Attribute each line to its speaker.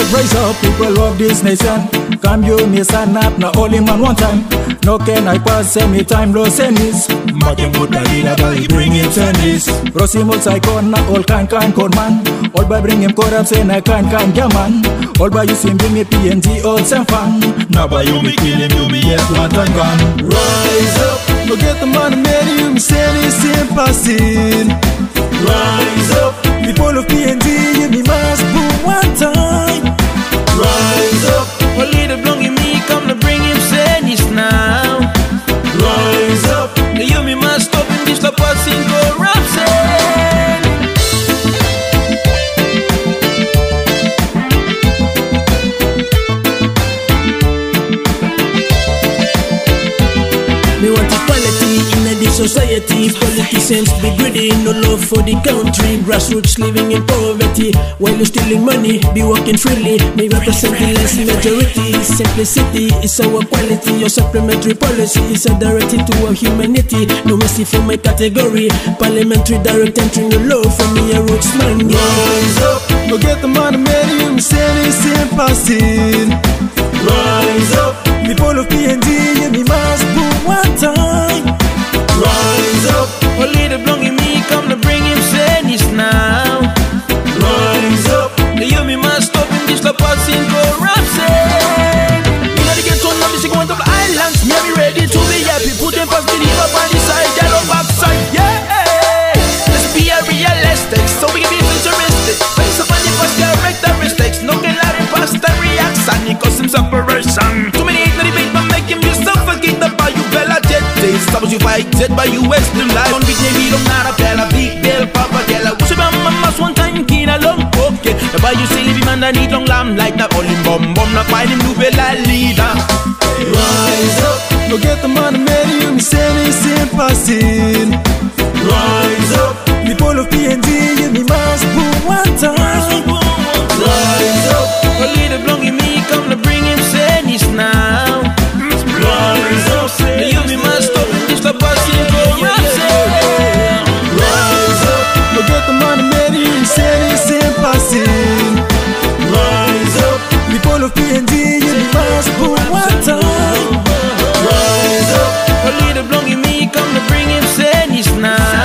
Speaker 1: Rise up, people of this nation. Come you me stand up, now only man one time. No can I pass any time, no senis. Makin buta lila bali bring him tennis. Rosimol saikon na all can con man. All by bring him corrupt say na can gaman. All by you sim bring me PNG all some fun. Now by you me kill him, you me yet one time gun.
Speaker 2: Rise up, no get the money man, you me send same passing. Rise up, people of PNG, you me must boom one time. Rise up,
Speaker 3: only the blong in me come to bring him sadness now.
Speaker 2: Rise up,
Speaker 3: you me must stop him, this the passing corruption.
Speaker 4: Me want equality in the society. Politicians be greedy, no love for the country. Grassroots living in poverty, while you stealing money, be working freely. Me represent the less majority. Simplicity is our quality. Your supplementary policy is a directive to our humanity. No mercy for my category. Parliamentary direct entry, no law for me a roots man.
Speaker 2: rise up, no get the money man, you me same passing. Rise up, people of PNG, you me must boom one time. Rise up,
Speaker 3: only the blong in me come to bring him sadness now.
Speaker 2: rise up,
Speaker 3: you me must stop him, this the passing corruption. You know the get on the music one of the islands. Me be ready to be happy, put them past the leave up on the side, yellow backside, yeah. Let's be a realistic, so we can be futuristic. Face up on the past characteristics, no can let him past the reaction, it cause him separation. Too many ignorant debate, but make him yourself forget about you, Bella Jet. Stop you fight, jet by you, Western life. On big name, don't not a bella, big bell, papa, gala. What's about mamas one time, keen along, okay. The boy you say, living man, that need long lamb, like that, all him bomb, not find him, do bella leader.
Speaker 2: rise up, no get the money man, you me same passing. Rise up, people of PNG, you me must boom one time. Rise up,
Speaker 3: only the blong in me come to bring him sadness now.
Speaker 2: rise up,
Speaker 3: You me must stop him, this the passing corruption.
Speaker 2: rise up, no get the money man, you me same passing. Rise up, people of PNG, you me must boom one time. Rise up,
Speaker 3: Only the blong in me come to bring him sadness now.